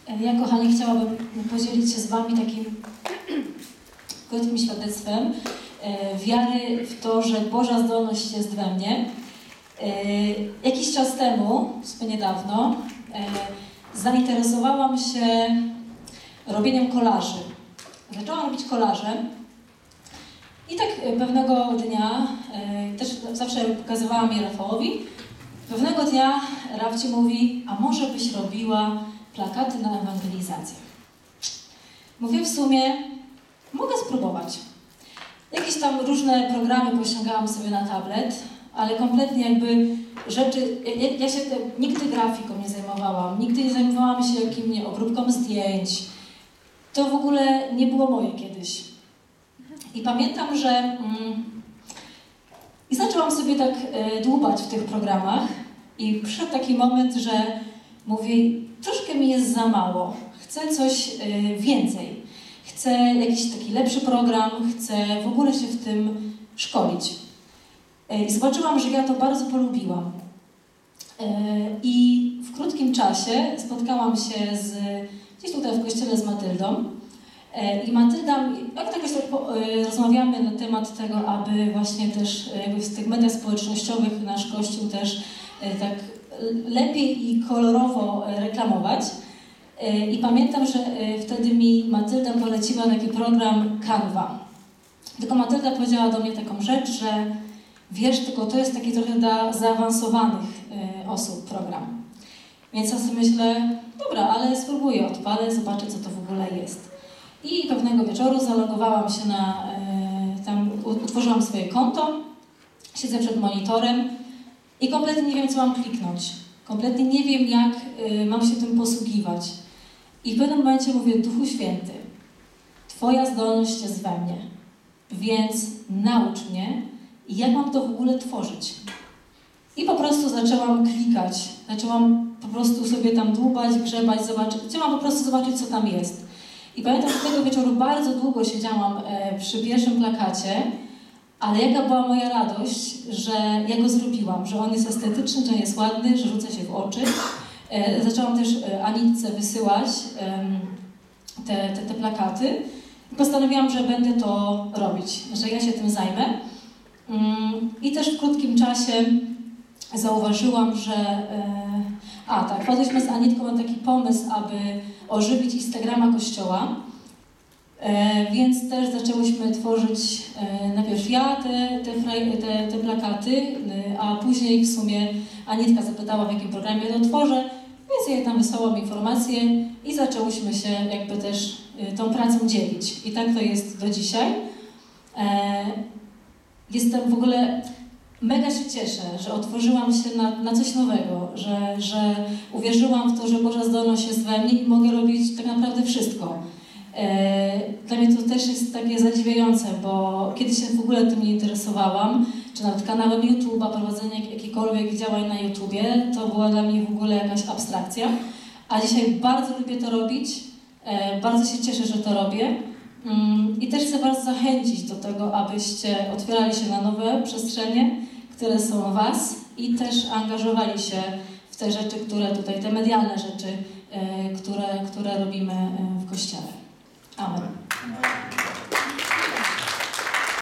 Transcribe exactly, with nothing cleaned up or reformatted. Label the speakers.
Speaker 1: Ja, kochani, chciałabym podzielić się z Wami takim krótkim świadectwem wiary w to, że Boża zdolność jest we mnie. Jakiś czas temu, w niedawno, zainteresowałam się robieniem kolaży. Zaczęłam robić kolaże i tak pewnego dnia, też zawsze pokazywałam je Rafałowi, pewnego dnia Rafci mówi, a może byś robiła plakaty na ewangelizację. Mówię, w sumie mogę spróbować. Jakieś tam różne programy pościągałam sobie na tablet, ale kompletnie jakby rzeczy, ja, ja się te, nigdy grafiką nie zajmowałam, nigdy nie zajmowałam się jakim, nie, obróbką zdjęć. To w ogóle nie było moje kiedyś. I pamiętam, że mm, i zaczęłam sobie tak y, dłubać w tych programach i przyszedł taki moment, że mówię, troszkę mi jest za mało, chcę coś y, więcej. Chcę jakiś taki lepszy program, chcę w ogóle się w tym szkolić. I zobaczyłam, że ja to bardzo polubiłam. I w krótkim czasie spotkałam się z, gdzieś tutaj w kościele z Matyldą. I Matylda, jak tak rozmawiamy na temat tego, aby właśnie też jakby w tych mediach społecznościowych nasz Kościół też tak lepiej i kolorowo reklamować. I pamiętam, że wtedy mi Matylda poleciła taki program Canva. Tylko Matylda powiedziała do mnie taką rzecz, że wiesz, tylko to jest taki trochę dla zaawansowanych osób program. Więc ja sobie myślę, dobra, ale spróbuję, odpalę, zobaczę, co to w ogóle jest. I pewnego wieczoru zalogowałam się na, tam utworzyłam swoje konto, siedzę przed monitorem i kompletnie nie wiem, co mam kliknąć. Kompletnie nie wiem, jak mam się tym posługiwać. I w pewnym momencie mówię, Duchu Święty, Twoja zdolność jest we mnie, więc naucz mnie, jak mam to w ogóle tworzyć. I po prostu zaczęłam klikać, zaczęłam po prostu sobie tam dłubać, grzebać, zobaczyć, chciałam po prostu zobaczyć, co tam jest. I pamiętam, że tego wieczoru bardzo długo siedziałam e, przy pierwszym plakacie, ale jaka była moja radość, że ja go zrobiłam, że on jest estetyczny, że jest ładny, że rzuca się w oczy. E, zaczęłam też e, Anitce wysyłać e, te, te, te plakaty i postanowiłam, że będę to robić, że ja się tym zajmę. Mm, I też w krótkim czasie zauważyłam, że... E, a tak, wpadliśmy z Anitką na taki pomysł, aby ożywić Instagrama Kościoła. E, więc też zaczęłyśmy tworzyć e, najpierw ja te, te, te, te plakaty, e, a później w sumie Anitka zapytała, w jakim programie to tworzę, więc ja jej tam wysłałam informacje i zaczęłyśmy się jakby też e, tą pracą dzielić. I tak to jest do dzisiaj. E, jestem w ogóle... Mega się cieszę, że otworzyłam się na, na coś nowego, że, że uwierzyłam w to, że Boża zdolność jest we mnie i mogę robić tak naprawdę wszystko. E, dla mnie to też jest takie zadziwiające, bo kiedyś się w ogóle tym nie interesowałam, czy nawet kanałem YouTube'a, prowadzenie jakichkolwiek działań na YouTubie, to była dla mnie w ogóle jakaś abstrakcja. A dzisiaj bardzo lubię to robić, e, bardzo się cieszę, że to robię. I też chcę Was zachęcić do tego, abyście otwierali się na nowe przestrzenie, które są Was i też angażowali się w te rzeczy, które tutaj, te medialne rzeczy, które, które robimy w Kościele. Amen.